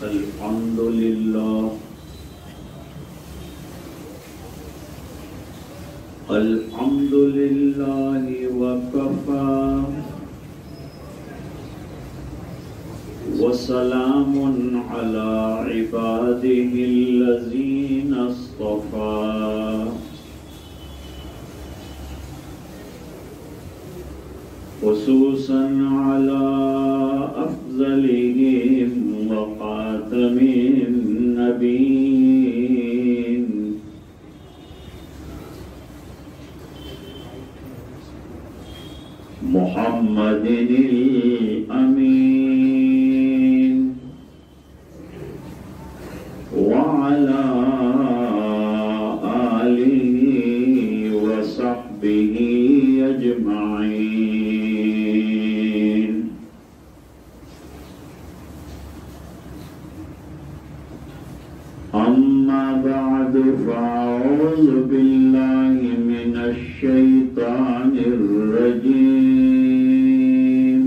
الحمد لله الحمد لله وكفى وسلام على عباده الذين اصطفى خصوصا على أفضلهم وخاتم النبيين محمد الأمين وعلى آله وصحبه أجمعين. أما بعد فأعوذ بالله من الشيطان الرجيم.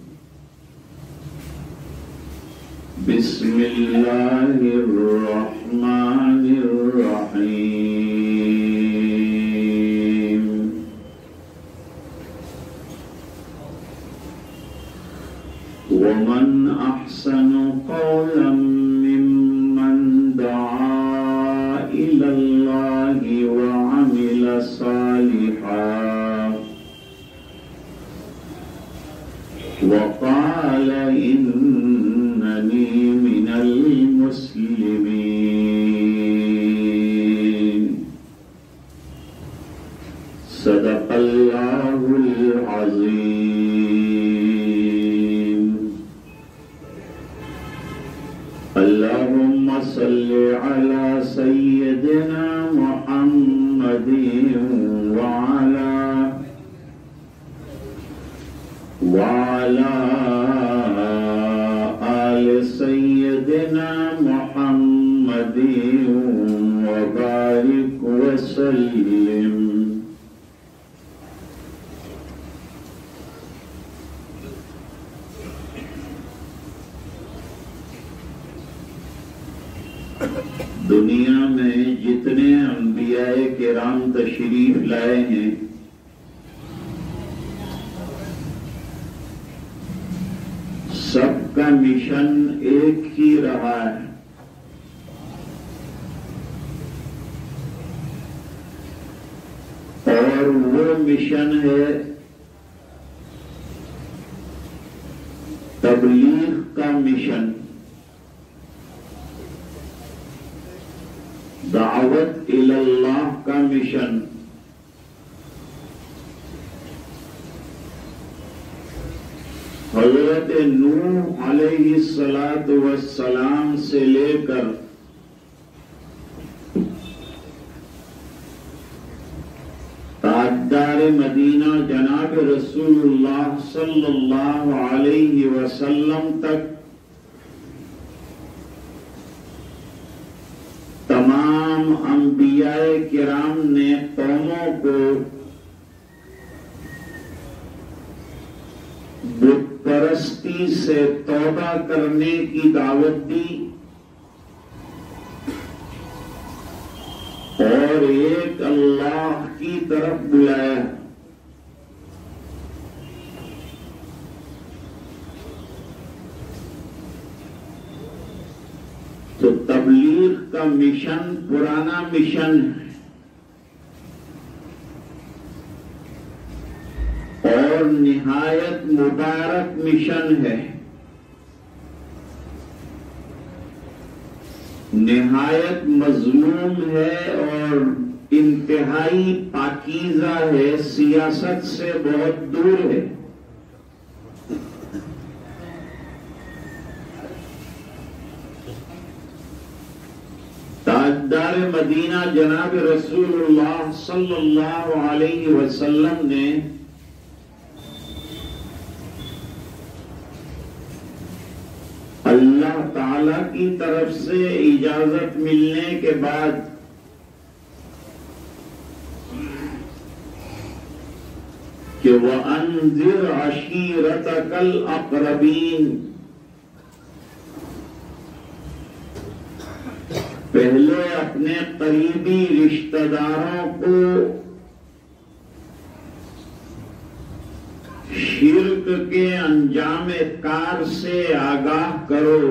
بسم الله الرحمن الرحيم. ومن أحسن قولا ممن دعا إلى الله وعمل صالحا وقال إنني من المسلمين. صدق الله العظيم. اللهم صل على سيدنا محمد وعلى آل سيدنا محمد وبارك وسلم. دنیا میں جتنے انبیاء کرام تشریف لائے ہیں سب کا مشن ایک ہی رہا ہے، اور وہ مشن ہے تبلیغ کا مشن، دعوت الی اللہ کا مشن. حضرت نوح علیہ السلام سے لے کر تاجدار مدینہ جناب رسول اللہ صلی اللہ علیہ وسلم تک تمام انبیاء کرام نے قوموں کو بت پرستی سے توبہ کرنے کی دعوت دی اور ایک اللہ کی طرف بلایا. تو تبلیغ کا مشن پرانا مشن ہے اور نہایت مبارک مشن ہے، نہایت مظلوم ہے اور انتہائی پاکیزہ ہے، سیاست سے بہت دور ہے. تاجدار مدینہ جناب رسول اللہ صلی اللہ علیہ وسلم نے اللہ تعالی کی طرف سے اجازت ملنے کے بعد کہ وَأَنذِرْ عَشِيرَتَكَ الْأَقْرَبِينَ پہلے اپنے قریبی رشتہ داروں کو شرک کے انجام کار سے آگاہ کرو.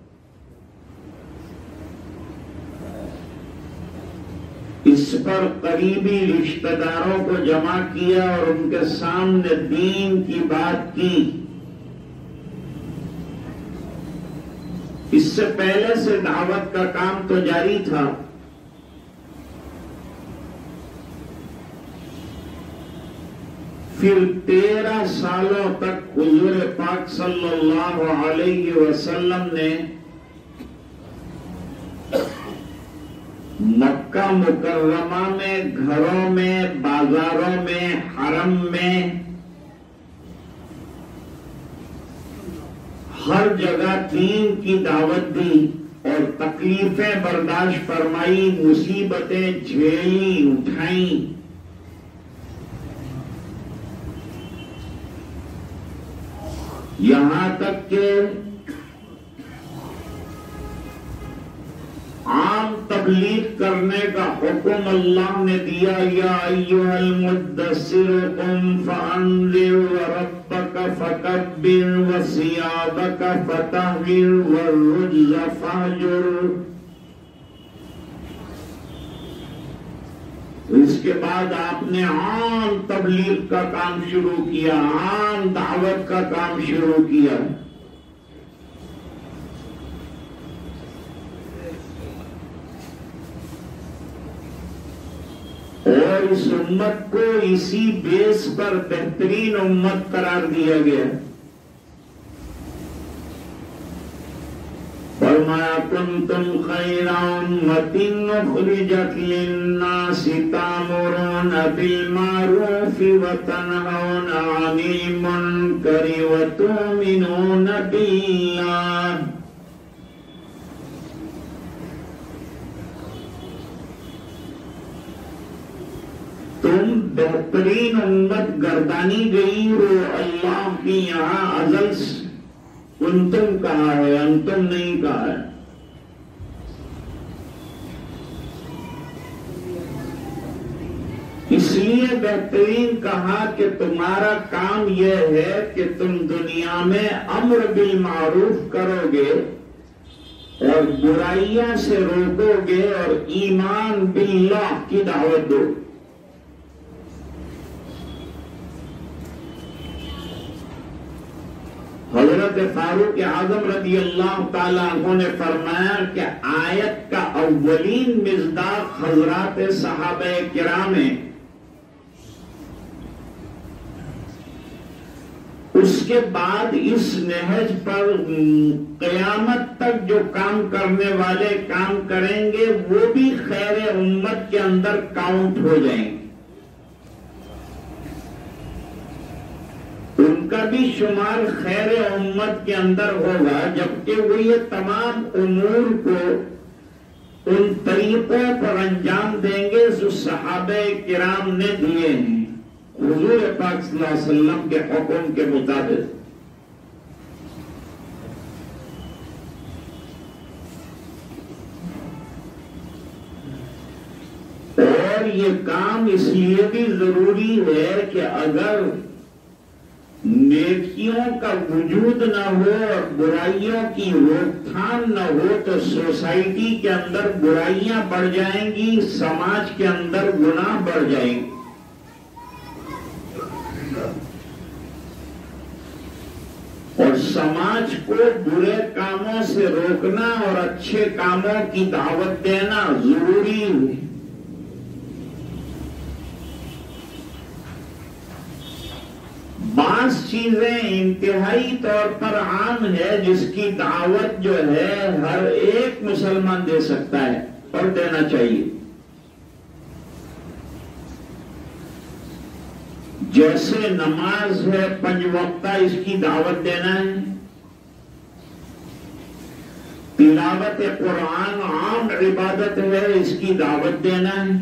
اس پر قریبی رشتہ داروں کو جمع کیا اور ان کے سامنے دین کی بات کی. اس سے پہلے سے دعوت کا کام تو جاری تھا. پھر 13 سالوں تک حضور پاک صلی اللہ علیہ وسلم نے مکہ مکرمہ میں، گھروں میں، بازاروں میں، حرم میں، ہر جگہ دین کی دعوت دی اور تکلیفیں برداشت فرمائی، مصیبتیں جھیلی، اٹھائیں. یہاں تک کہ عام تبلیغ کرنے کا حکم اللہ نے دیا. یا ایھا المدثر قم فانذر وربک فکبر وثیابک فطہر والرجز فاہجر. اس کے بعد آپ نے عام تبلیغ کا کام شروع کیا، عام دعوت کا کام شروع کیا. اور اس امت کو اسی بیس پر بہترین امت قرار دیا گیا. فرمایا کنتم خیر امۃ اخرجت للناس تأمرون بالمعروف وتنہون عن المنکر وتؤمنون باللہ. تم بہترین امت گردانی گئی ہو اللہ کی یہاں ازل سے. کنتم کہا ہے، انتم نہیں کہا ہے. اس لیے بہترین کہا کہ تمہارا کام یہ ہے کہ تم دنیا میں امر بالمعروف کرو گے اور برائیاں سے روکو گے اور ایمان باللہ کی دعوت دو. حضرت فاروق اعظم رضی اللہ تعالیٰ عنہ نے فرمایا کہ آیت کا اولین مصداق حضرات صحابہ کرام ہیں. اس کے بعد اس نہج پر قیامت تک جو کام کرنے والے کام کریں گے وہ بھی خیر امت کے اندر کاؤنٹ ہو جائیں گے. ان کا بھی شمار خیر امت کے اندر ہوگا، جبکہ وہ یہ تمام امور کو ان طریقوں پر انجام دیں گے جو صحابہ کرام نے دیے ہیں حضور پاک صلی اللہ علیہ وسلم کے حکم کے مطابق. اور یہ کام اس لیے بھی ضروری ہے کہ اگر نیکیوں کا وجود نہ ہو اور برائیوں کی روک تھام نہ ہو تو سوسائٹی کے اندر برائیاں بڑھ جائیں گی، سماج کے اندر گناہ بڑھ جائیں گے. اور سماج کو برے کاموں سے روکنا اور اچھے کاموں کی دعوت دینا ضروری ہے. بعض چیزیں انتہائی طور پر عام ہے جس کی دعوت جو ہے ہر ایک مسلمان دے سکتا ہے اور دینا چاہیے. جیسے نماز ہے 5 وقتہ، اس کی دعوت دینا ہے. تلاوت قرآن عام عبادت ہے، اس کی دعوت دینا ہے.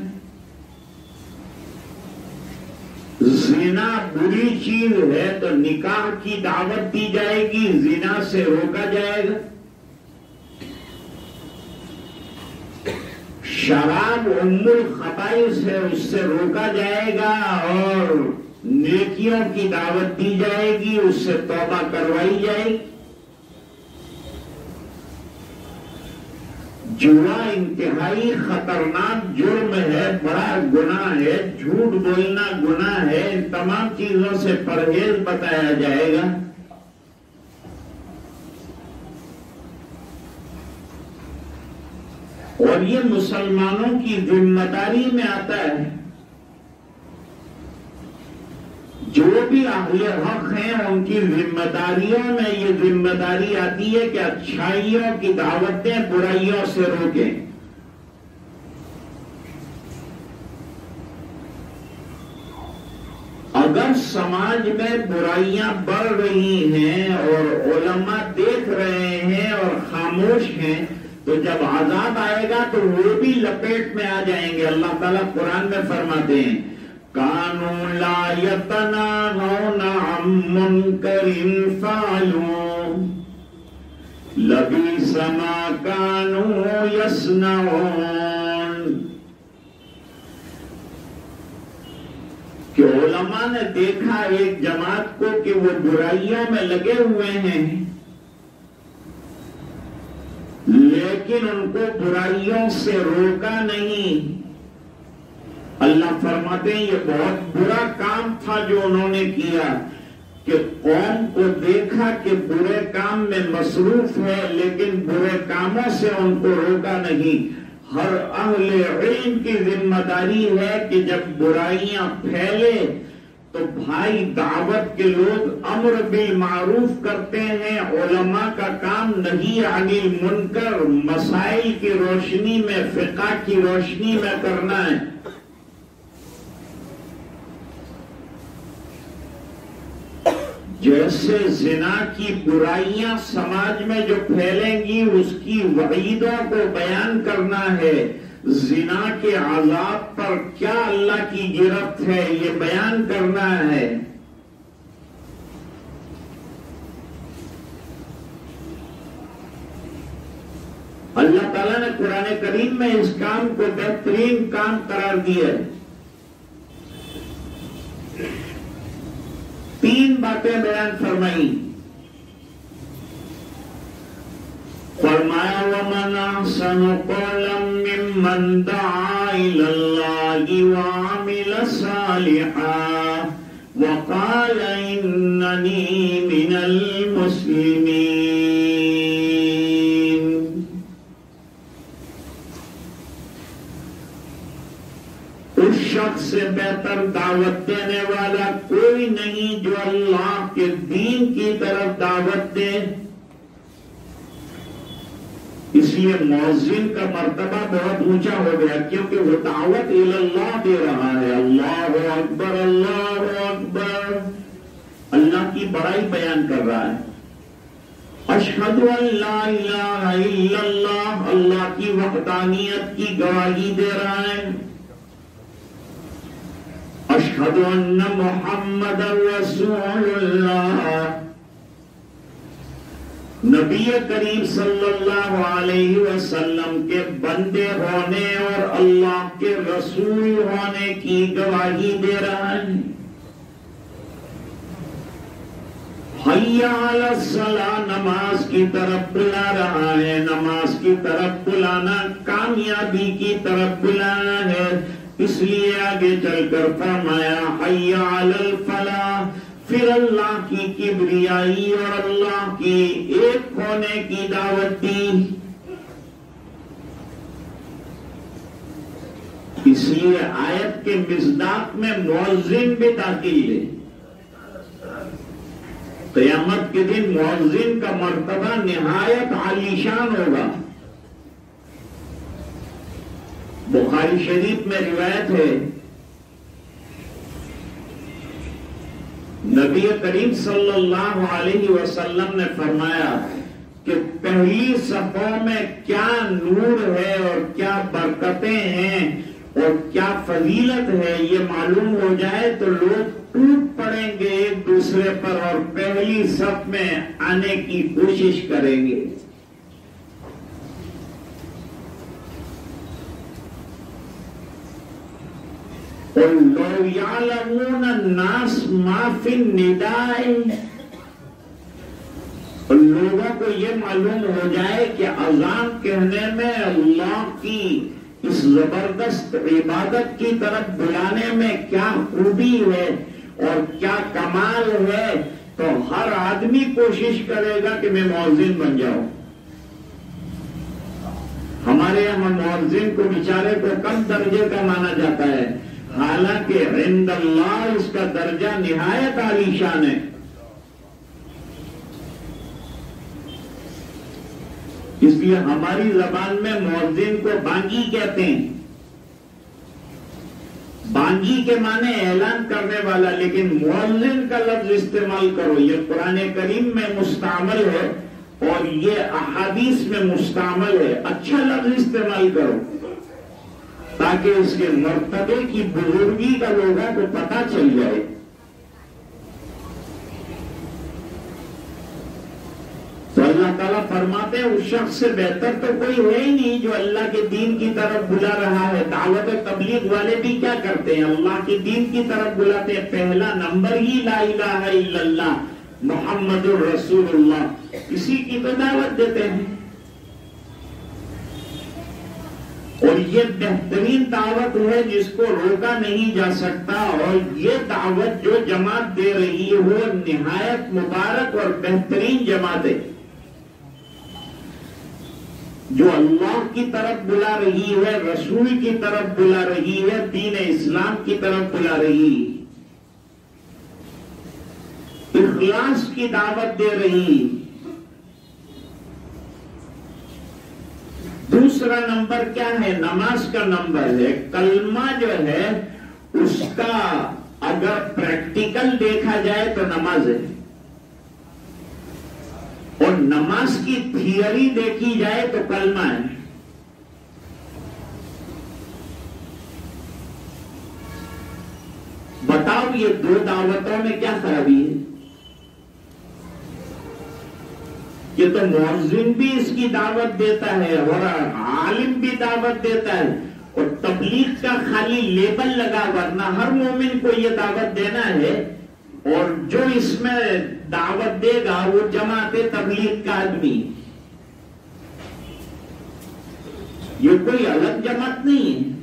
زنا بری چیز ہے تو نکاح کی دعوت دی جائے گی، زنا سے روکا جائے گا. شراب ام الخبائث ہے، اس سے روکا جائے گا اور نیکیوں کی دعوت دی جائے گی، اس سے توبہ کروائی جائے گی۔ جوا انتہائی خطرناک جرم ہے، بڑا گناہ ہے، جھوٹ بولنا گناہ ہے، ان تمام چیزوں سے پرہیز بتایا جائے گا۔ اور یہ مسلمانوں کی ذمہ داری میں آتا ہے، جو بھی اہل حق ہیں ان کی ذمہ داریوں میں یہ ذمہ داری آتی ہے کہ اچھائیوں کی دعوت دیں، برائیوں سے روکیں۔ اگر سماج میں برائیاں بڑھ رہی ہیں اور علماء دیکھ رہے ہیں اور خاموش ہیں، تو جب عذاب آئے گا تو وہ بھی لپیٹ میں آ جائیں گے۔ اللہ تعالیٰ قرآن میں فرماتے ہیں کانوا لا یتناہون عن منکر فعلوا لبئس ما کانوا یصنعون، کہ علماء نے دیکھا ایک جماعت کو کہ وہ برائیوں میں لگے ہوئے ہیں، لیکن ان کو برائیوں سے روکا نہیں۔ اللہ فرماتے ہیں یہ بہت برا کام تھا جو انہوں نے کیا، کہ قوم کو دیکھا کہ برے کام میں مصروف ہے لیکن برے کاموں سے ان کو روکا نہیں۔ ہر اہل علم کی ذمہ داری ہے کہ جب برائیاں پھیلے تو بھائی دعوت کے لوگ امر بالمعروف کرتے ہیں، علماء کا کام نہیں عن المنکر مسائل کی روشنی میں، فقہ کی روشنی میں کرنا ہے۔ جیسے زنا کی برائیاں سماج میں جو پھیلیں گی اس کی وعیدوں کو بیان کرنا ہے، زنا کے عذاب پر کیا اللہ کی گرفت ہے یہ بیان کرنا ہے۔ اللہ تعالیٰ نے قرآن کریم میں اس کام کو بہترین کام قرار دیا ہے۔ تین باتیں بیان فرمائی۔ فرمایا وَمَنْ أَحْسَنُ قَوْلًا مِّمَّنْ دَعَا إِلَى اللَّهِ وَعَمِلَ صَالِحًا وَقَالَ إِنَّنِي مِنَ الْمُسْلِمِينَ۔ اس شخص سے بہتر دعوت دینے والا کوئی نہیں جو اللہ کے دین کی طرف دعوت دے۔ اس لیے مؤذن کا مرتبہ بہت اونچا ہو گیا، کیونکہ وہ دعوت اللہ دے رہا ہے۔ اللہ اکبر، اللہ اکبر، اللہ کی بڑائی بیان کر رہا ہے۔ اشہد ان لا الہ الا اللہ، اللہ کی وحدانیت کی گواہی دے رہا ہے۔ اشہد ان محمد رسول اللہ، نبی کریم صلی اللہ علیہ وسلم کے بندے ہونے اور اللہ کے رسول ہونے کی گواہی دے رہا ہے۔ حی علی الصلاۃ، نماز کی طرف بلا رہا ہے۔ نماز کی طرف بلانا کامیابی کی طرف بلانا ہے، اس لیے آگے چل کر فرمایا حی علی الفلاح، پھر اللہ کی کبریائی اور اللہ کی ایک ہونے کی دعوت دی۔ اس لیے آیت کے مصداق میں مؤذن بھی داخل ہے۔ قیامت کے دن مؤذن کا مرتبہ نہایت عالیشان ہوگا۔ بخاری شریف میں روایت ہے، نبی کریم صلی اللہ علیہ وسلم نے فرمایا کہ پہلی صفوں میں کیا نور ہے اور کیا برکتیں ہیں اور کیا فضیلت ہے یہ معلوم ہو جائے تو لوگ ٹوٹ پڑیں گے ایک دوسرے پر اور پہلی صف میں آنے کی کوشش کریں گے۔ قل لو يعلمون الناس ما في النداء، لوگوں کو یہ معلوم ہو جائے کہ اذان کہنے میں اللہ کی اس زبردست عبادت کی طرف بلانے میں کیا خوبی ہے اور کیا کمال ہے، تو ہر آدمی کوشش کرے گا کہ میں مؤذن بن جاؤں۔ ہمارے یہاں مؤذن کو بیچارے کو کم درجے کا مانا جاتا ہے، حالانکہ عند اللہ اس کا درجہ نہایت عالی شان ہے۔ اس لیے ہماری زبان میں مؤذن کو بانگی کہتے ہیں۔ بانگی کے معنی اعلان کرنے والا، لیکن مؤذن کا لفظ استعمال کرو، یہ قرآن کریم میں مستعمل ہے اور یہ احادیث میں مستعمل ہے۔ اچھا لفظ استعمال کرو تاکہ اس کے مرتبے کی بزرگی کا لوگوں کو پتہ چل جائے۔ تو اللہ تعالیٰ فرماتے ہیں اس شخص سے بہتر تو کوئی ہے ہی نہیں جو اللہ کے دین کی طرف بلا رہا ہے۔ دعوت و تبلیغ والے بھی کیا کرتے ہیں؟ اللہ کے دین کی طرف بلاتے ہیں، پہلا نمبر ہی لا الہ الا اللہ محمد الرسول اللہ، اسی کی تو دعوت دیتے ہیں۔ اور یہ بہترین دعوت ہے جس کو روکا نہیں جا سکتا، اور یہ دعوت جو جماعت دے رہی ہے وہ نہایت مبارک اور بہترین جماعت ہے، جو اللہ کی طرف بلا رہی ہے، رسول کی طرف بلا رہی ہے، دین اسلام کی طرف بلا رہی ہے، اخلاص کی دعوت دے رہی۔ دوسرا نمبر کیا ہے؟ نماز کا نمبر ہے۔ کلمہ جو ہے اس کا اگر پریکٹیکل دیکھا جائے تو نماز ہے، اور نماز کی تھیوری دیکھی جائے تو کلمہ ہے۔ بتاؤ یہ دو دعوتوں میں کیا خرابی ہے؟ یہ تو مؤذن بھی اس کی دعوت دیتا ہے اور عالم بھی دعوت دیتا ہے، اور تبلیغ کا خالی لیبل لگا، ورنہ ہر مومن کو یہ دعوت دینا ہے، اور جو اس میں دعوت دے گا وہ جماعت تبلیغ کا آدمی، یہ کوئی الگ جماعت نہیں ہے،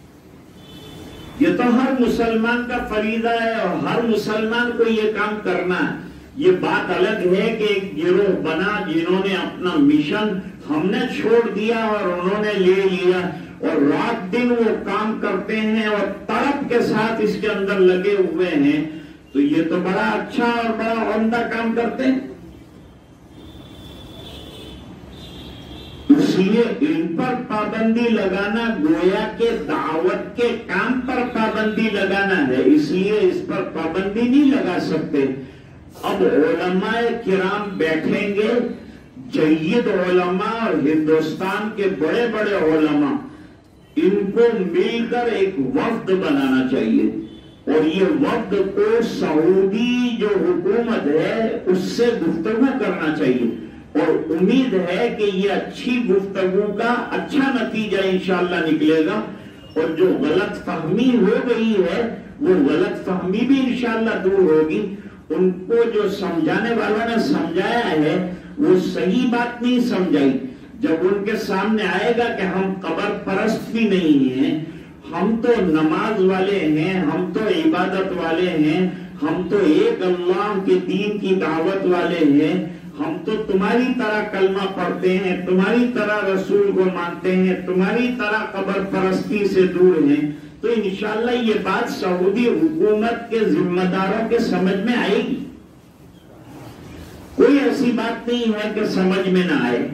یہ تو ہر مسلمان کا فریضہ ہے اور ہر مسلمان کو یہ کام کرنا ہے۔ یہ بات الگ ہے کہ ایک گروہ بنا جنہوں نے اپنا مشن ہم نے چھوڑ دیا اور انہوں نے لے لیا، اور رات دن وہ کام کرتے ہیں اور طرف کے ساتھ اس کے اندر لگے ہوئے ہیں، تو یہ تو بڑا اچھا اور بڑا عمدہ کام کرتے ہیں۔ اس لیے ان پر پابندی لگانا گویا کہ دعوت کے کام پر پابندی لگانا ہے، اس لیے اس پر پابندی نہیں لگا سکتے۔ اب علماء کرام بیٹھیں گے، جید علماء اور ہندوستان کے بڑے بڑے علماء، ان کو مل کر ایک وفد بنانا چاہیے، اور یہ وفد کو سعودی جو حکومت ہے اس سے گفتگو کرنا چاہیے، اور امید ہے کہ یہ اچھی گفتگو کا اچھا نتیجہ انشاءاللہ نکلے گا، اور جو غلط فہمی ہو گئی ہے وہ غلط فہمی بھی انشاءاللہ دور ہوگی۔ ان کو جو سمجھانے والوں نے سمجھایا ہے وہ صحیح بات نہیں سمجھائی، جب ان کے سامنے آئے گا کہ ہم قبر پرست بھی نہیں ہیں، ہم تو نماز والے ہیں، ہم تو عبادت والے ہیں، ہم تو ایک اللہ کے دین کی دعوت والے ہیں، ہم تو تمہاری طرح کلمہ پڑھتے ہیں، تمہاری طرح رسول کو مانتے ہیں، تمہاری طرح قبر پرستی سے دور ہیں، تو انشاءاللہ یہ بات سعودی حکومت کے ذمہ داروں کے سمجھ میں آئے گی۔ کوئی ایسی بات نہیں ہے کہ سمجھ میں نہ آئے۔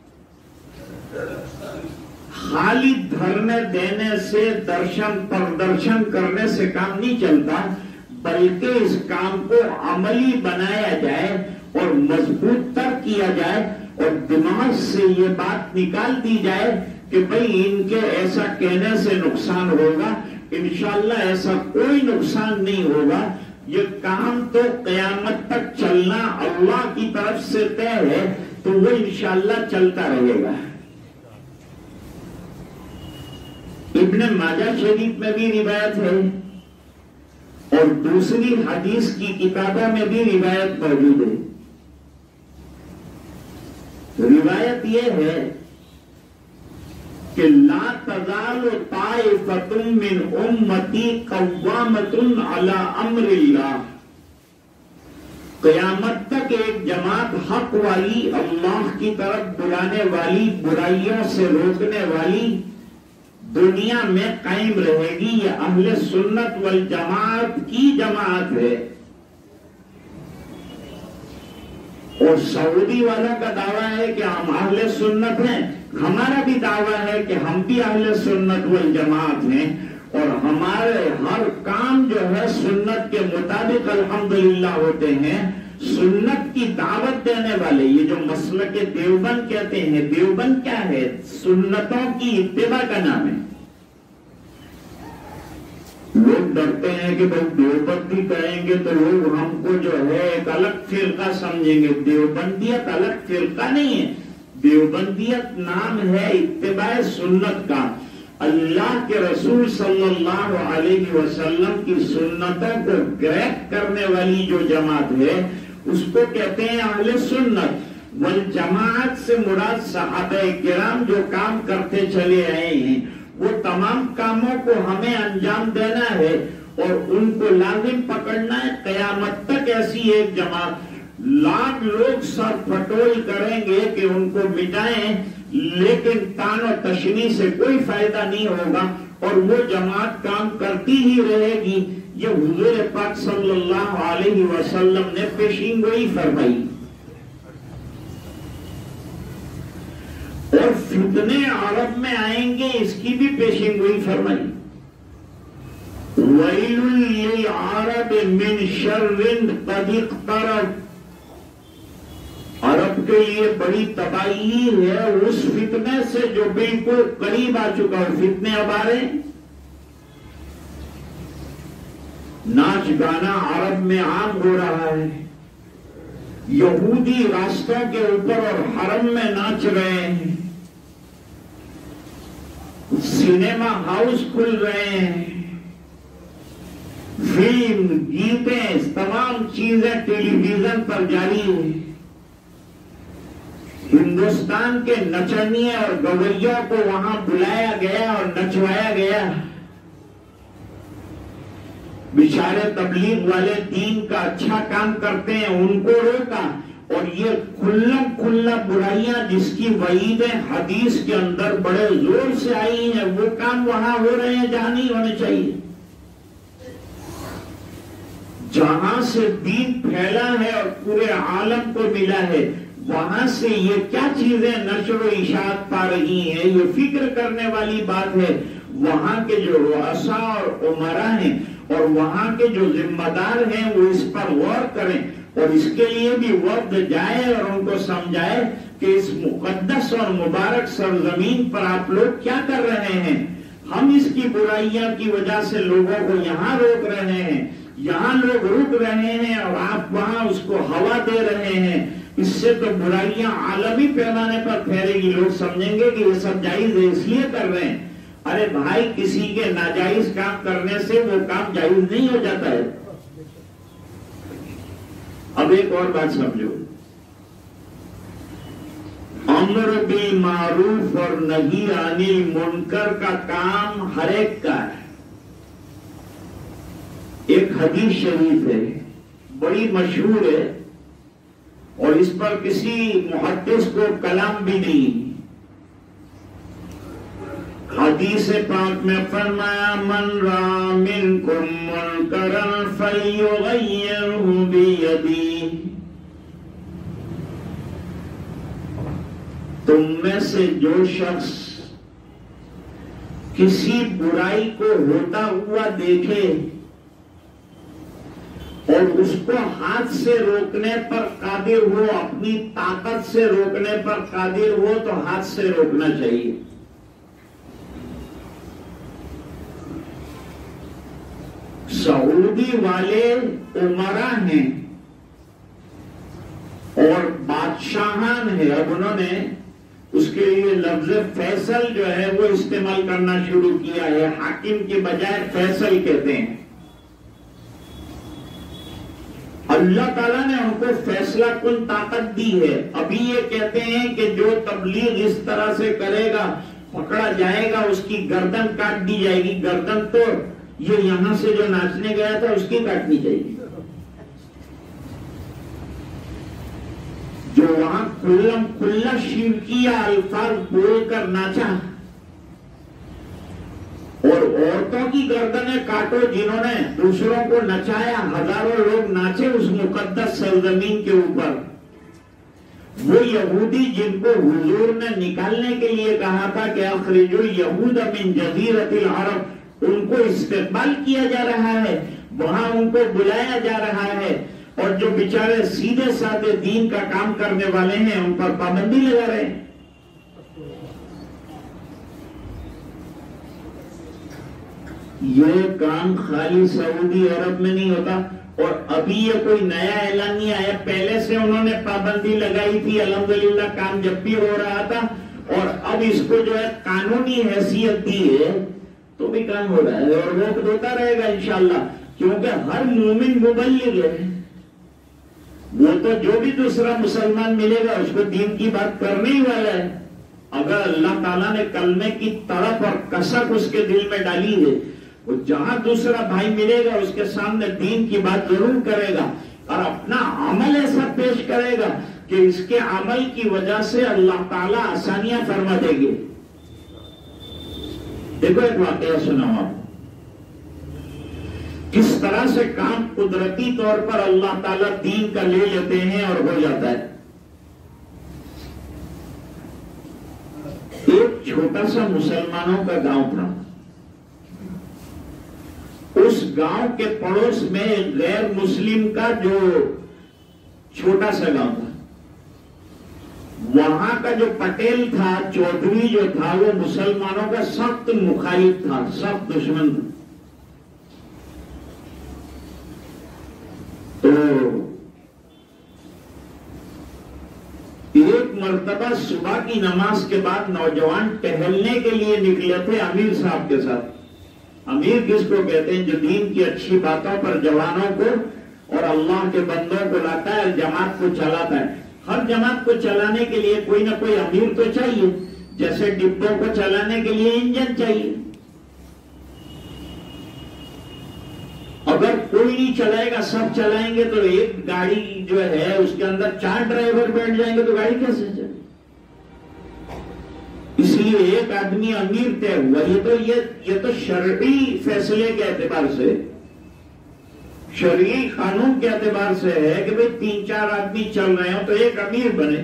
خالی دھرنے دینے سے، درشن پردرشن کرنے سے کام نہیں چلتا، بلکہ اس کام کو عملی بنایا جائے اور مضبوط تر کیا جائے، اور دماغ سے یہ بات نکال دی جائے کہ بھئی ان کے ایسا کہنے سے نقصان ہوگا، انشاءاللہ ایسا کوئی نقصان نہیں ہوگا۔ یہ کام تو قیامت تک چلنا اللہ کی طرف سے طے ہے، تو وہ انشاءاللہ چلتا رہے گا۔ ابن ماجہ شریف میں بھی روایت ہے اور دوسری حدیث کی کتابوں میں بھی روایت موجود ہے. روایت یہ ہے کہ لا تزال طائفۃ من امتی قوامۃ علی امر اللہ. قیامت تک ایک جماعت حق والی، اللہ کی طرف بلانے والی، برائیوں سے روکنے والی دنیا میں قائم رہے گی. یہ اہل سنت والجماعت کی جماعت ہے. اور سعودی والوں کا دعویٰ ہے کہ ہم اہل سنت ہیں، ہمارا بھی دعویٰ ہے کہ ہم بھی اہل سنت والجماعت ہیں، اور ہمارے ہر کام جو ہے سنت کے مطابق الحمدللہ ہوتے ہیں. سنت کی دعوت دینے والے، یہ جو مسلک دیوبند کہتے ہیں، دیوبند کیا ہے؟ سنتوں کی اتباع کا نام ہے. لوگ ڈرتے ہیں کہ بھائی دیوبندی کہیں گے تو لوگ ہم کو جو ہے ایک الگ فرقہ سمجھیں گے. دیوبندیت الگ فرقہ نہیں ہے. دیوبندیت نام ہے اتباع سنت کا. اللہ کے رسول صلی اللہ علیہ وسلم کی سنتوں کو گریب کرنے والی جو جماعت ہے اس کو کہتے ہیں اہل سنت. والجماعت سے مراد صحابہ کرام جو کام کرتے چلے آئے ہیں، وہ تمام کاموں کو ہمیں انجام دینا ہے اور ان کو لازم پکڑنا ہے. قیامت تک ایسی ایک جماعت، لاکھ لوگ سر پھٹول کریں گے کہ ان کو مٹائیں، لیکن تان و تشنی سے کوئی فائدہ نہیں ہوگا اور وہ جماعت کام کرتی ہی رہے گی. یہ حضور پاک صلی اللہ علیہ وسلم نے پیشین گوئی فرمائی. اور فتنے عرب میں آئیں گے اس کی بھی پیشین گوئی فرمائی. وَيْلٌ لِلْعَرَبِ مِنْ شَرٍّ قَدِ اقْتَرَبَ. عرب کے لیے بڑی تباہی ہے اس فتنے سے جو بالکل قریب آ چکا ہے. فتنے اب آ رہے ہیں. ناچ گانا عرب میں عام ہو رہا ہے. یہودی راستوں کے اوپر اور حرم میں ناچ رہے ہیں. سینما ہاؤس کھل رہے ہیں. فلم، گیتیں، تمام چیزیں ٹیلی ویژن پر جاری ہیں. ہندوستان کے نچنیے اور گویوں کو وہاں بلایا گیا اور نچوایا گیا. بیچارے تبلیغ والے دین کا اچھا کام کرتے ہیں، ان کو روکا. اور یہ کھلا برائیاں جس کی وعیدیں حدیث کے اندر بڑے زور سے آئی ہیں، وہ کام وہاں ہو رہے ہیں جہاں نہیں ہونے چاہیے. جہاں سے دین پھیلا ہے اور پورے عالم کو ملا ہے، وہاں سے یہ کیا چیزیں نشر و اشاعت پا رہی ہیں. یہ فکر کرنے والی بات ہے. وہاں کے جو رؤساء اور امراء ہیں اور وہاں کے جو ذمہ دار ہیں وہ اس پر غور کریں اور اس کے لیے بھی وقت جائے اور ان کو سمجھائے کہ اس مقدس اور مبارک سرزمین پر آپ لوگ کیا کر رہے ہیں. ہم اس کی برائیاں کی وجہ سے لوگوں کو یہاں روک رہے ہیں، یہاں لوگ رک رہے ہیں اور آپ وہاں اس کو ہوا دے رہے ہیں. اس سے تو برائیاں عالمی پیمانے پر پھیلے گی. لوگ سمجھیں گے کہ یہ سب جائز ہے اس لیے کر رہے ہیں. ارے بھائی، کسی کے ناجائز کام کرنے سے وہ کام جائز نہیں ہو جاتا ہے. اب ایک اور بات سمجھو. امر بالمعروف اور نہی عن المنکر کا کام ہر ایک کا ہے. ایک حدیث شریف ہے، بڑی مشہور ہے، اور اس پر کسی محدث کو کلام بھی نہیں. حدیث پاک میں فرمایا من رأى منکم منکرا فلیغیرہ بیدیہ. تم میں سے جو شخص کسی برائی کو ہوتا ہوا دیکھے اور اس کو ہاتھ سے روکنے پر قادر ہو، اپنی طاقت سے روکنے پر قادر ہو تو ہاتھ سے روکنا چاہیے. سعودی والے امراء ہیں اور بادشاہان ہیں. اب انہوں نے اس کے لیے لفظ فیصل جو ہے وہ استعمال کرنا شروع کیا ہے. حاکم کے بجائے فیصل کہتے ہیں. اللہ تعالیٰ نے ان کو فیصلہ کن طاقت دی ہے. ابھی یہ کہتے ہیں کہ جو تبلیغ اس طرح سے کرے گا پکڑا جائے گا، اس کی گردن کاٹ دی جائے گی. گردن تو یہ یہاں سے جو ناچنے گیا تھا اس کی کاٹنی چاہیے. جو وہاں کھلا شرکیہ الفاظ بول کر ناچا، اور عورتوں کی گردنیں کاٹو جنہوں نے دوسروں کو نچایا، ہزاروں لوگ ناچے اس مقدس سرزمین کے اوپر. وہ یہودی جن کو حضور نے نکالنے کے لیے کہا تھا کہ اخرجوا اليہود من جزیرۃ العرب، ان کو استقبال کیا جا رہا ہے، وہاں ان کو بلایا جا رہا ہے، اور جو بیچارے سیدھے سادے دین کا کام کرنے والے ہیں ان پر پابندی لگا رہے ہیں. یہ کام خالی سعودی عرب میں نہیں ہوتا، اور ابھی یہ کوئی نیا اعلان نہیں آیا. پہلے سے انہوں نے پابندی لگائی تھی، الحمدللہ کام جب بھی ہو رہا تھا، اور اب اس کو جو ہے قانونی حیثیت دی ہے تو بھی کام ہو رہا ہے، اور وہ ہوتا رہے گا انشاءاللہ. کیونکہ ہر مومن مبلغ ہے، وہ تو جو بھی دوسرا مسلمان ملے گا اس کو دین کی بات کرنے ہی والا ہے. اگر اللہ تعالیٰ نے کلمے کی تڑپ اور کسک اس کے دل میں ڈالی ہے، وہ جہاں دوسرا بھائی ملے گا اس کے سامنے دین کی بات ضرور کرے گا، اور اپنا عمل ایسا پیش کرے گا کہ اس کے عمل کی وجہ سے اللہ تعالیٰ آسانیاں فرما دے گی. دیکھو ایک واقعہ سناؤں آپ، کس طرح سے کام قدرتی طور پر اللہ تعالیٰ دین کا لے لیتے ہیں اور ہو جاتا ہے. ایک چھوٹا سا مسلمانوں کا گاؤں تھا. اس گاؤں کے پڑوس میں غیر مسلم کا جو چھوٹا سا گاؤں تھا، وہاں کا جو پٹیل تھا، چودھری جو تھا، وہ مسلمانوں کا سخت مخالف تھا، سخت دشمن تھا. تو ایک مرتبہ صبح کی نماز کے بعد نوجوان ٹہلنے کے لیے نکلے تھے امیر صاحب کے ساتھ. امیر کس کو کہتے ہیں؟ جو دین کی اچھی باتوں پر جوانوں کو اور اللہ کے بندوں کو لاتا ہے، جماعت کو چلاتا ہے. ہر جماعت کو چلانے کے لیے کوئی نہ کوئی امیر تو چاہیے، جیسے ڈبوں کو چلانے کے لیے انجن چاہیے. اگر کوئی نہیں چلائے گا، سب چلائیں گے تو ایک گاڑی جو ہے اس کے اندر 4 ڈرائیور بیٹھ جائیں گے تو گاڑی کیسے چلے؟ اس لیے ایک آدمی امیر طے ہوا. یہ تو شرعی فیصلے کے اعتبار سے، شرعی قانون کے اعتبار سے ہے کہ بھئی 3-4 آدمی چل رہے ہوں تو ایک امیر بنے.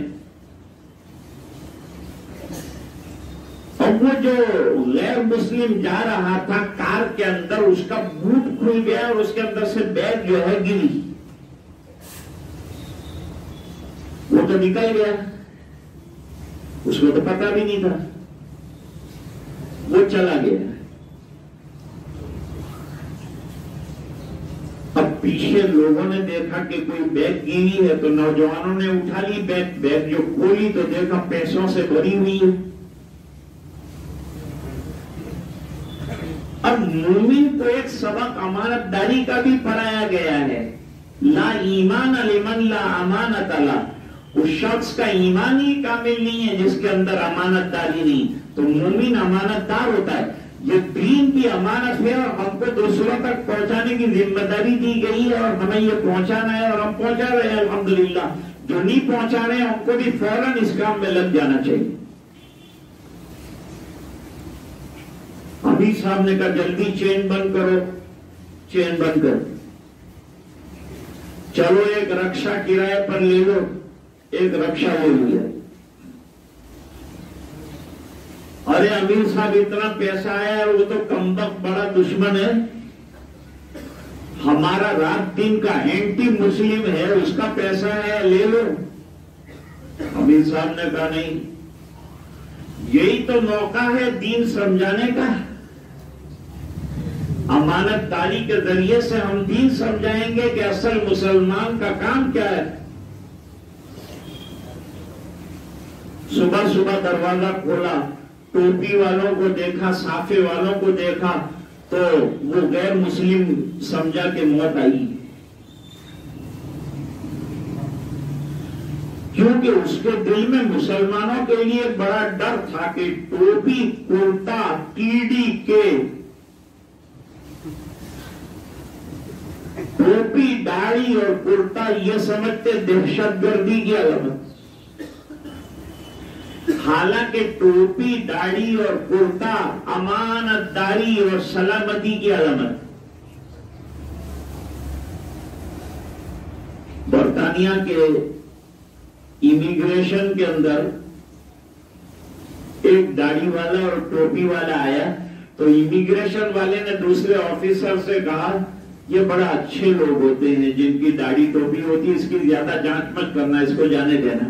اب وہ جو غیر مسلم جا رہا تھا کار کے اندر، اس کا بوٹ کھل گیا اور اس کے اندر سے بیگ جو ہے گری، وہ تو نکل گیا، اس کو تو پتا بھی نہیں تھا، وہ چلا گیا. اب پیچھے لوگوں نے دیکھا کہ کوئی بیگ گری ہے تو نوجوانوں نے اٹھا لی بیگ جو کھولی تو دیکھا پیسوں سے بھری ہوئی ہے. اب مومن کو ایک سبق امانت داری کا بھی پڑھایا گیا ہے. لا ایمان لمن لا امانت له، اس شخص کا ایمان ہی کامل نہیں ہے جس کے اندر امانت داری نہیں. تو مومن امانت دار ہوتا ہے. یہ دین کی امانت ہے اور ہم کو دوسروں تک پہنچانے کی ذمہ داری دی گئی ہے، اور ہمیں یہ پہنچانا ہے اور ہم پہنچا رہے ہیں الحمدللہ. جو نہیں پہنچا رہے ہیں ان کو بھی فوراً اس کام میں لگ جانا چاہیے. امیر صاحب نے کہا جلدی چین بند کرو. چین بند کرو، چلو ایک رکشا کرایہ پر لے لو. ایک رکشا لے لیا. ارے امیر صاحب اتنا پیسہ آیا ہے، وہ تو کمبخت بڑا دشمن ہے، ہمارا رات دن کا اینٹی مسلم ہے، اس کا پیسہ ہے، لے لو. امیر صاحب نے کہا نہیں، یہی تو موقع ہے دین سمجھانے کا. امانت داری کے ذریعے سے ہم دین سمجھائیں گے کہ اصل مسلمان کا کام کیا ہے. صبح صبح دروازہ کھولا، ٹوپی والوں کو دیکھا، صافے والوں کو دیکھا تو وہ غیر مسلم سمجھا کہ موت آئی. کیونکہ اس کے دل میں مسلمانوں کے لیے بڑا ڈر تھا کہ ٹوپی کرتا ٹیڈی کے، ٹوپی داڑھی اور کرتا یہ سمجھتے دہشت گردی کی علامت، حالانکہ ٹوپی داڑھی اور کرتا امانت داری اور سلامتی کی علامت۔ برطانیہ کے امیگریشن کے اندر ایک داڑھی والا اور ٹوپی والا آیا تو امیگریشن والے نے دوسرے آفیسر سے کہا یہ بڑا اچھے لوگ ہوتے ہیں جن کی داڑھی ٹوپی ہوتی ہے، اس کی زیادہ جانچ مت کرنا، اس کو جانے دینا۔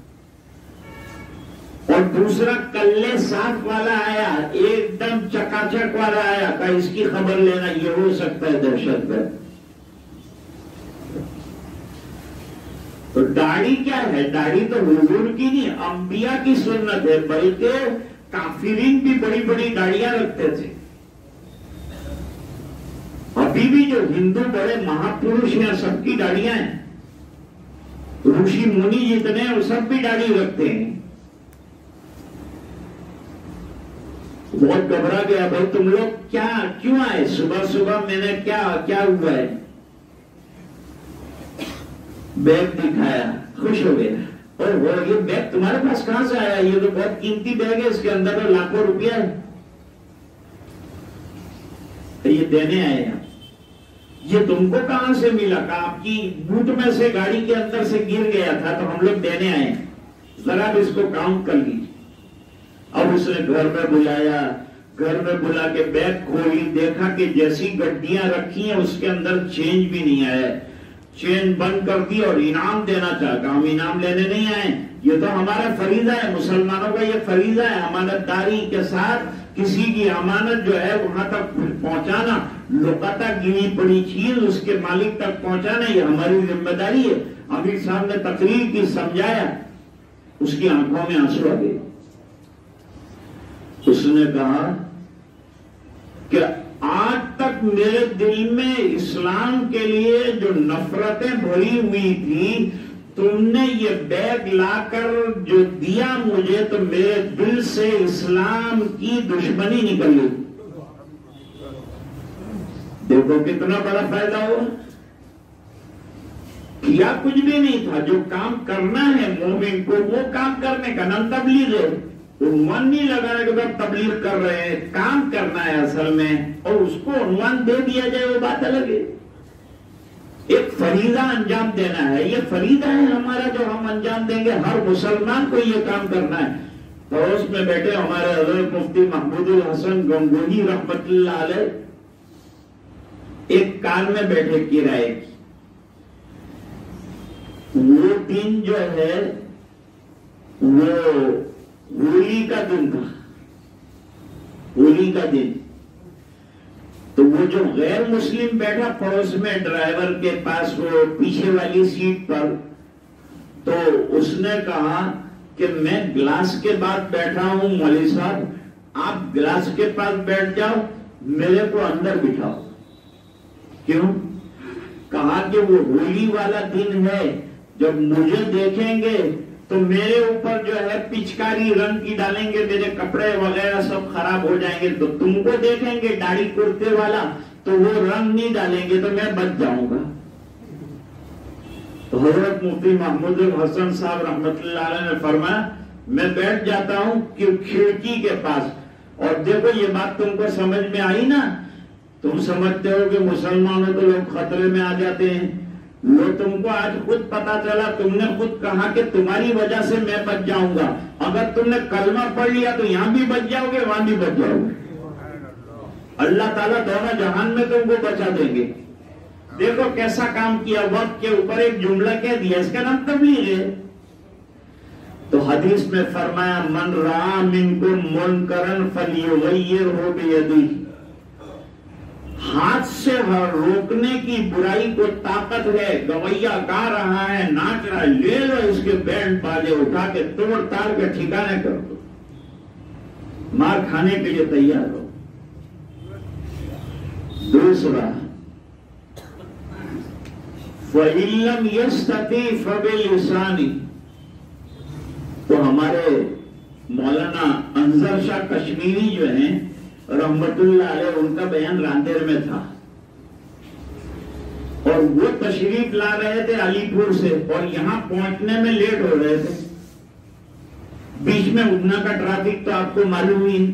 اور دوسرا کلے صاف والا آیا، ایک دم چکا چک والا آیا، کہ اس کی خبر لینا، یہ ہو سکتا ہے دہشت گرد۔ تو داڑھی کیا ہے؟ داڑھی تو حضور کی نہیں، انبیاء کی سنت ہے، بلکہ کافرین بھی بڑی بڑی داڑیاں رکھتے تھے۔ ابھی بھی جو ہندو بڑے مہاپروش ہیں سب کی داڑیاں ہیں، ऋषि मुनि जितने हैं वो सब भी दाढ़ी रखते हैं। बहुत घबरा गया, भाई तुम लोग क्या क्यों आए सुबह सुबह, मैंने क्या हुआ है? बैग दिखाया, खुश हो गया, और वो ये बैग तुम्हारे पास कहां से आया? ये तो बहुत कीमती बैग है, इसके अंदर तो लाखों रुपया है। तो ये देने आए हैं। ये तुमको कहां से मिला? का आपकी बूट में से गाड़ी के अंदर से गिर गया था, तो हम लोग देने आए हैं, जरा भी इसको काउंट कर लीजिए। अब उसने घर में बुलाया, घर में बुला के बैग खोली, देखा कि जैसी गड्डियां रखी हैं उसके अंदर चेंज भी नहीं आया। चेन बंद कर दी और इनाम देना चाहता। हम इनाम लेने नहीं आए, ये तो हमारा फरीजा है, मुसलमानों का ये फरीजा है, अमानतदारी के साथ किसी की अमानत जो है वहां तक पहुंचाना, लोकाता गिनी पड़ी चीज उसके मालिक तक पहुंचाना, ये हमारी जिम्मेदारी है। अमीर साहब ने तकरीर की, समझाया, उसकी आंखों में आंसू आ गए। उसने कहा कि आज तक मेरे दिल में इस्लाम के लिए जो नफरतें भरी हुई थी, तुमने ये बैग लाकर जो दिया मुझे, तो मेरे दिल से इस्लाम की दुश्मनी निकल गई। देखो कितना बड़ा फायदा हुआ। किया कुछ भी नहीं था, जो काम करना है मोमिन को वो काम करने का नाम तबलीग है। उन्वान नहीं लगाने के बाद तबलीग कर रहे हैं, काम करना है असल में, और उसको उन्वान दे दिया जाए वो बात अलग है। एक फरीदा अंजाम देना है, ये फरीदा है हमारा जो हम अंजाम देंगे। हर मुसलमान को ये काम करना है। पड़ोस में बैठे हमारे हजरत मुफ्ती महमूदुल हसन गंगोही रहमतुल्लाह अलैह एक कार में बैठे किराए की। वो दिन जो है वो होली का दिन था, होली का दिन। तो वो जो गैर मुस्लिम बैठा पड़ोस में ड्राइवर के पास, वो पीछे वाली सीट पर, तो उसने कहा कि मैं ग्लास के पास बैठा हूं मौलवी साहब, आप ग्लास के पास बैठ जाओ, मेरे को अंदर बिठाओ। क्यों? कहा कि वो होली वाला दिन है, जब मुझे देखेंगे तो मेरे ऊपर जो है पिचकारी रंग की डालेंगे, मेरे कपड़े वगैरह सब खराब हो जाएंगे। तो तुमको देखेंगे दाढ़ी कुर्ते वाला, तो वो रंग नहीं डालेंगे, तो मैं बच जाऊंगा। तो हजरत मुफ्ती महमूदुल हसन साहब रहमतुल्लाह अलैह ने फरमाया, मैं बैठ जाता हूं खिड़की के पास। और देखो ये बात तुमको समझ में आई ना? तुम समझते हो कि मुसलमानों तो लोग खतरे में आ जाते हैं, वो तुमको आज खुद पता चला, तुमने खुद कहा कि तुम्हारी वजह से मैं बच जाऊंगा। अगर तुमने कलमा पढ़ लिया तो यहां भी बच जाओगे, वहां भी बच जाओगे। अल्लाह ताला दोनों जहान में तुमको बचा देंगे। देखो कैसा काम किया, वक्त के ऊपर एक जुमला कह दिया, इसका नाम तबलीग है। तो हदीस में फरमाया, मन रा मिनकुम मुनकरन फल्युगय्यिरहु बियदिही। हाथ से रोकने की बुराई को ताकत है। गवैया गा रहा है, नाच रहा है, ले लो इसके बैंड बाजे उठा के तोड़ ताड़ के ठिकाने कर दो, मार खाने के लिए तैयार हो। दूसरा, फइल्लम यस्तती फबिलिसानी, ہمارے مولانا انظر شاہ کشمیری جو ہیں رحمت اللہ علیہ، ان کا بیان راندیر میں تھا، اور وہ تشریف لا رہے تھے علی پور سے، اور یہاں پہنچنے میں لیٹ ہو رہے تھے۔ بیچ میں اڑنا کا ٹریفک تو آپ کو معلوم ہی،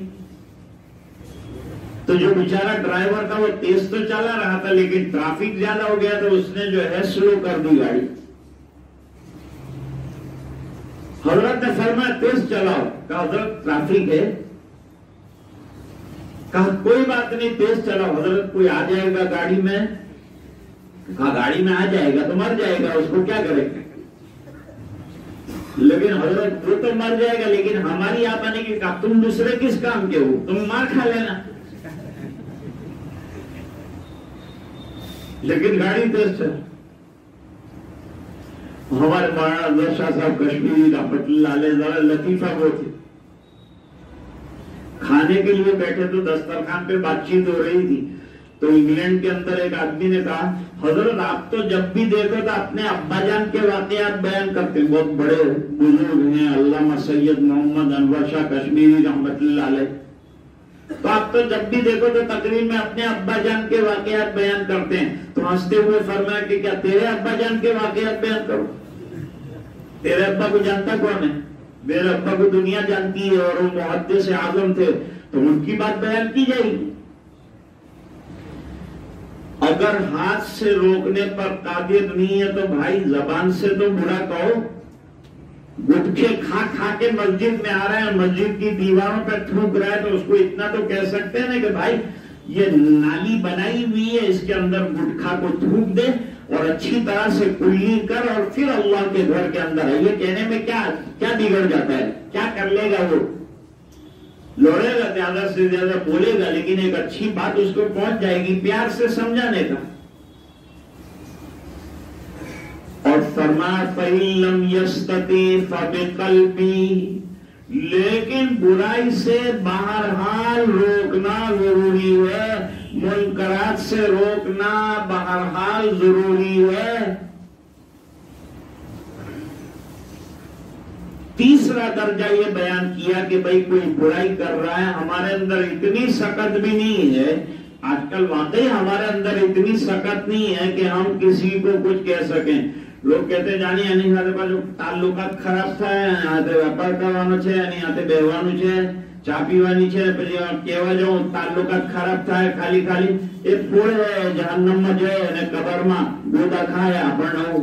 تو جو بیچارہ ڈرائیور تھا وہ تیز تو چلا رہا تھا، لیکن ٹریفک زیادہ ہو گیا تو اس نے جو ہے سلو کر دی گاڑی۔ حضرت نے فرمایا تیز چلاؤ، کہا حضرت ٹریفک ہے، کہا کوئی بات نہیں تیز چلاؤ، حضرت کوئی آ جائے گا گاڑی میں، کہا گاڑی میں آ جائے گا تو مر جائے گا، اس کو کیا کرے گا، لیکن حضرت وہ تو مر جائے گا، لیکن ہماری آپ آنے کی، کہا تم دوسرے کس کام کے ہو، تم مار کھا لینا، لیکن گاڑی تیز چل۔ ہمارے مولانا انظر شاہ صاحب کشمیری رحمت اللہ علیہ ذرا لطیفہ وہ تھے، کھانے کے لیے بیٹھے تو دسترخوان پہ بات چیت ہو رہی تھی، تو انگلینڈ کے اندر ایک آدمی نے کہا حضرت آپ تو جب بھی دیکھو تو اپنے ابا جان کے واقعات بیان کرتے ہیں، بہت بڑے بزرگ ہیں علامہ سید محمد انور شاہ کشمیری رحمت اللہ علیہ، تو آپ تو جب بھی دیکھو تو تقریر میں اپنے ابا جان کے واقعات بیان کرتے ہیں، تو ہنستے ہوئے فرمایا کہ کیا تیرے ابا جان کے واقعات بیان کرو، تیرے ابا کو جانتا کون ہے، میرے ابا کو دنیا جانتی ہے، اور وہ محدث اعظم تھے، تو ان کی بات بیان کی جائے گی۔ اگر ہاتھ سے روکنے پر قادر نہیں ہے تو بھائی زبان سے تو برا کہو، گٹکے کھا کھا کے مسجد میں آ رہا ہے، مسجد کی دیواروں پہ تھوک رہا ہے، تو اس کو اتنا تو کہہ سکتے ہیں کہ بھائی یہ نالی بنائی ہوئی ہے، اس کے اندر گٹکا کو تھوک دے اور اچھی طرح سے کلی کر اور پھر اللہ کے گھر کے اندر ہے، یہ کہنے میں کیا بگڑ جاتا ہے، کیا کر لے گا، وہ لوڑے گا زیادہ سے زیادہ بولے گا، لیکن ایک اچھی بات اس کو پہنچ جائے گی پیار سے سمجھانے کا۔ اور فرمایا فَإِن لَّمْ يَسْتَطِعْ فَبِقَلْبِهِ، لیکن برائی سے بہرحال روکنا ضروری ہے، منکرات سے روکنا بہرحال ضروری ہے۔ تیسرا درجہ یہ بیان کیا کہ بھائی کوئی برائی کر رہا ہے، ہمارے اندر اتنی سخت بھی نہیں ہے، آج کل واقعی ہمارے اندر اتنی سخت نہیں ہے کہ ہم کسی کو کچھ کہہ سکیں۔ لوگ کہتے جانی یعنی ہاتھ پاس تعلقات خراب تھا، یہاں ویپار کروانا છે અને یہاں બેહવાનું છે، ચા પીવાની છે، પછી કહેવા જાઉં તાલ્લુકાત ખરાબ થાય ખાલી ખાલી એ પોળે જહન્નમમાં જાય અને કબરમાં ગોદા ખાય આપણને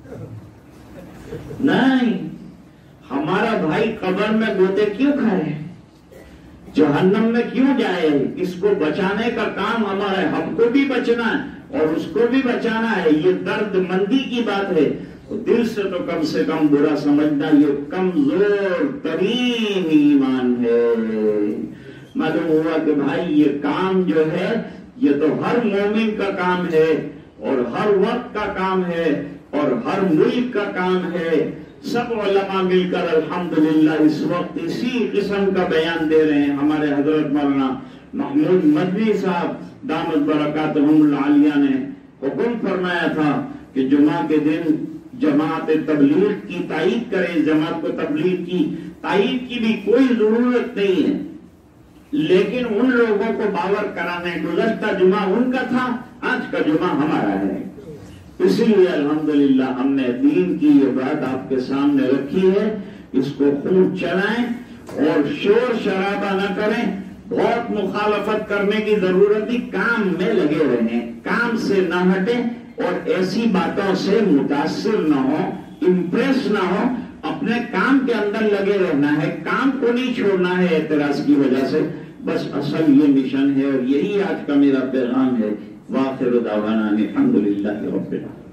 નહીં। ہمارا بھائی قبر میں گوتے کیوں کھائے، جہنم میں کیوں جائے، اس کو بچانے کا کام ہمارا ہے، ہم کو بھی بچنا ہے اور اس کو بھی بچانا ہے، یہ درد مندی کی بات ہے۔ دل سے کم برا سمجھنا یہ کمزور ترین ایمان ہے۔ معلوم ہوا کہ بھائی یہ کام جو ہے یہ تو ہر مومن کا کام ہے اور ہر وقت کا کام ہے اور ہر ملک کا کام ہے۔ سب علماء مل کر الحمدللہ اس وقت اسی قسم کا بیان دے رہے ہیں۔ ہمارے حضرت مولانا محمود مدنی صاحب دامت برکاتہم العالیہ نے حکم فرمایا تھا کہ جمعہ کے دن جماعت تبلیغ کی تائید کریں، جماعت کو تبلیغ کی تائید کی بھی کوئی ضرورت نہیں ہے، لیکن ان لوگوں کو باور کرانے، گزشتہ جمعہ ان کا تھا، آج کا جمعہ ہمارا ہے، اس لیے الحمدللہ ہم نے دین کی یہ بات آپ کے سامنے رکھی ہے، اس کو خوب چلائیں اور شور شرابہ نہ کریں، بہت مخالفت کرنے کی ضرورت نہیں، کام میں لگے رہیں، کام سے نہ ہٹیں اور ایسی باتوں سے متاثر نہ ہو، امپریس نہ ہو، اپنے کام کے اندر لگے رہنا ہے، کام کو نہیں چھوڑنا ہے اعتراض کی وجہ سے، بس اصل یہ مشن ہے اور یہی آج کا میرا پیغام ہے۔ وآخر دعوانا الحمدللہ رب العالمین۔